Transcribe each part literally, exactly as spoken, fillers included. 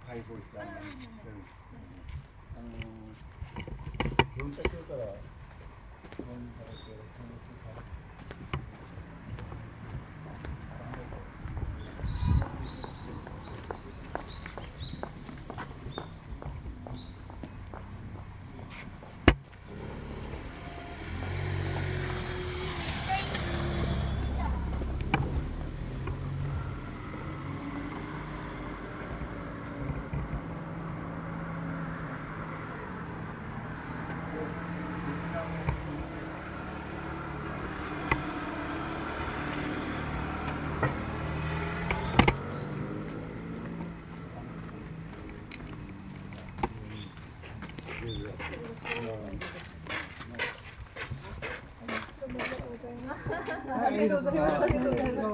解放してあんまりしてるんですけどね。あの文化庁から承認されて登録されて。ありがとうございます。ありがとうございます。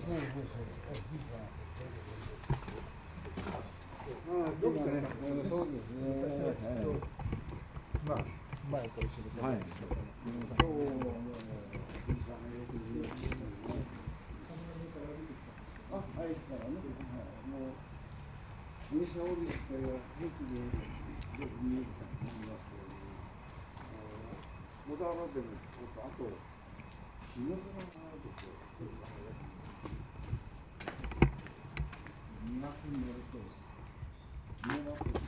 どっかね、そうですね。まあ、前と一緒で。はい。今日もあ、はい、からね。もう、西大堀市会は平気でよく見えると思いますけれども、小田原でも、あと、日の出の前ですよ。にがつになると、見えますよ。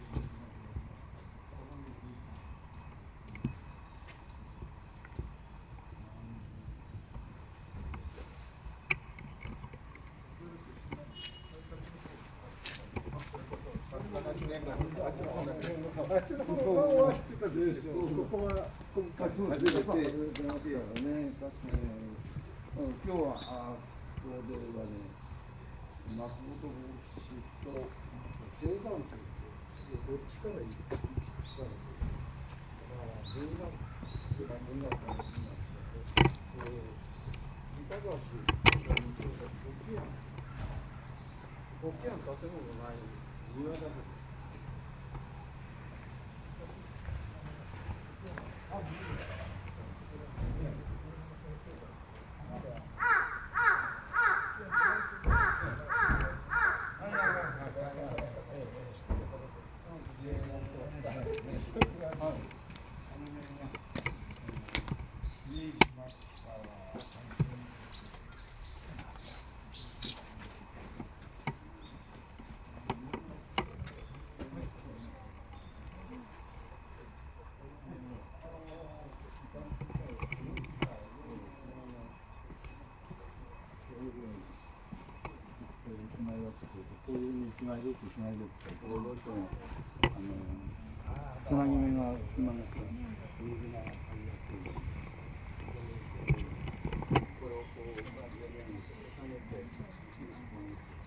あっちの方は知ってたんですけど、ここは今回初めて出ましたね。確かに。今日はあそこではね、松本氏と正山とどっちから行くかだから文学とか文学から文学と板橋とかに行くか国や国や建物ない庭だけど。こういう一枚ずつ一枚ずつこれどうしてもあのつなぎ目が隙間がつく水が入りやすいこれをこう同じように重ねて